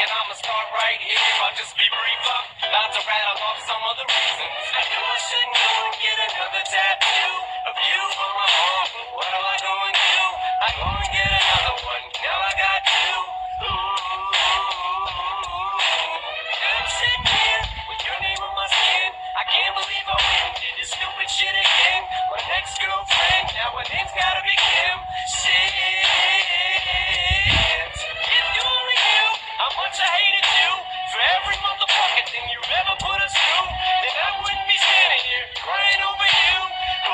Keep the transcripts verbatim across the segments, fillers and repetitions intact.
and I'ma start right here. I'll just be briefer, about to rattle off some of the reasons I knew I shouldn't go and get another tattoo of you on my arm. But what am I going to do? I go and get another one. Now I got two. Ooh, I'm sitting here with your name on my skin. I can't believe I went and did this stupid shit again. My next girlfriend, now her name's gotta be Kim. Shit. If you only knew how much I hated you for every motherfucking thing you ever put us through, then I wouldn't be standing here crying over you. Ooh,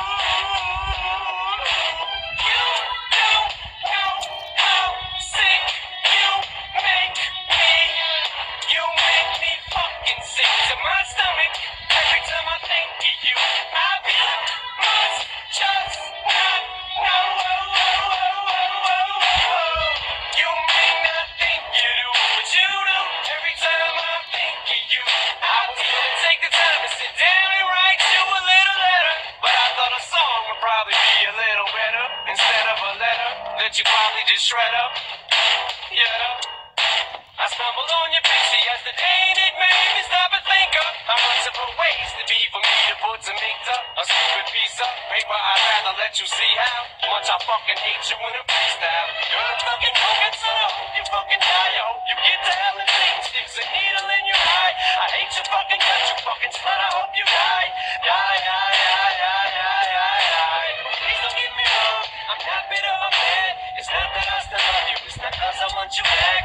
you don't know how sick you make me. You make me fucking sick to my stomach every time I think of you. I feel must just not know. You may not think you do, but you do. Every time I think of you, I didn't take the time to sit down and write you a little letter, but I thought a song would probably be a little better instead of a letter that you probably just shred up. Yeah. I stumbled on your picture yesterday and it made me stop and think of how much of a waste it'd be for me to put some ink to a stupid piece of paper. I'd rather let you see how much I fucking hate you in a freestyle. You're a fucking fucking son, I hope you fucking die. I hope you get to hell and Satan sticks a needle in your eye. I hate your fucking guts, you fucking slut, I hope you die. Die, die, die, die, die, die, die. Please don't get me wrong, I'm not bitter or mad. It's not that I still love you, it's not cause I want you back.